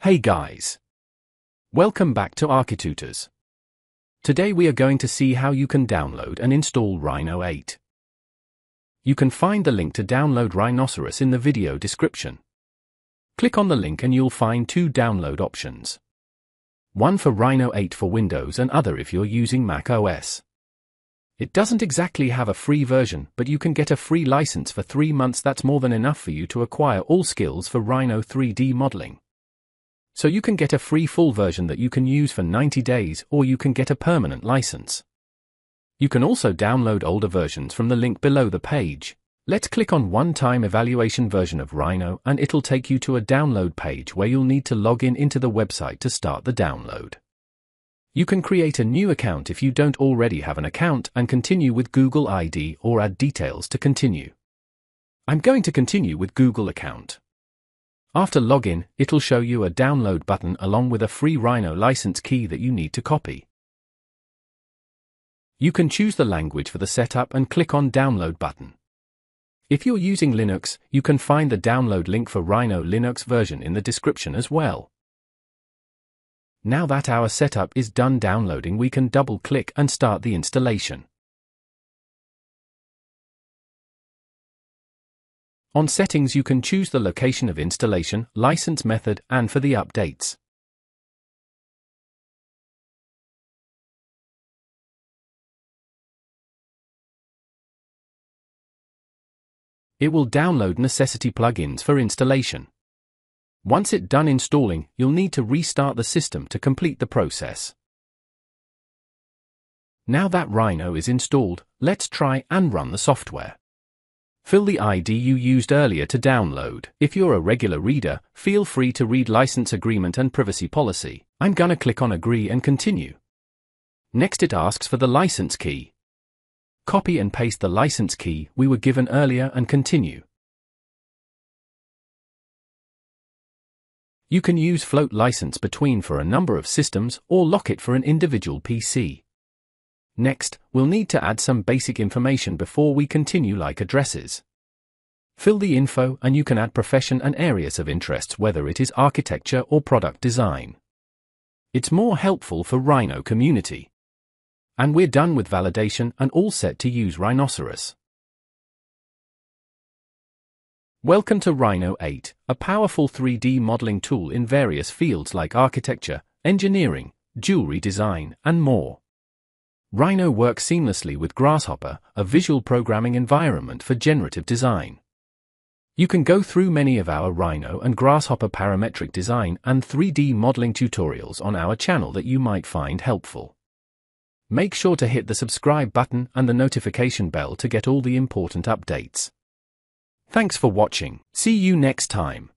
Hey guys! Welcome back to architutors. Today we are going to see how you can download and install Rhino 8. You can find the link to download Rhinoceros in the video description. Click on the link and you'll find two download options. One for Rhino 8 for Windows and other if you're using Mac OS. It doesn't exactly have a free version, but you can get a free license for 3 months. That's more than enough for you to acquire all skills for Rhino 3D modeling. So you can get a free full version that you can use for 90 days, or you can get a permanent license. You can also download older versions from the link below the page. Let's click on one-time evaluation version of Rhino and it'll take you to a download page where you'll need to log in into the website to start the download. You can create a new account if you don't already have an account and continue with Google ID or add details to continue. I'm going to continue with Google account. After login, it'll show you a download button along with a free Rhino license key that you need to copy. You can choose the language for the setup and click on Download button. If you're using Linux, you can find the download link for Rhino Linux version in the description as well. Now that our setup is done downloading, we can double-click and start the installation. On Settings you can choose the location of installation, license method, and for the updates. It will download necessity plugins for installation. Once it's done installing, you'll need to restart the system to complete the process. Now that Rhino is installed, let's try and run the software. Fill the ID you used earlier to download. If you're a regular reader, feel free to read license agreement and privacy policy. I'm gonna click on Agree and Continue. Next it asks for the license key. Copy and paste the license key we were given earlier and continue. You can use float license between for a number of systems or lock it for an individual PC. Next, we'll need to add some basic information before we continue, like addresses. Fill the info and you can add profession and areas of interest, whether it is architecture or product design. It's more helpful for Rhino community. And we're done with validation and all set to use Rhinoceros. Welcome to Rhino 8, a powerful 3D modeling tool in various fields like architecture, engineering, jewelry design, and more. Rhino works seamlessly with Grasshopper, a visual programming environment for generative design. You can go through many of our Rhino and Grasshopper parametric design and 3D modeling tutorials on our channel that you might find helpful. Make sure to hit the subscribe button and the notification bell to get all the important updates. Thanks for watching. See you next time.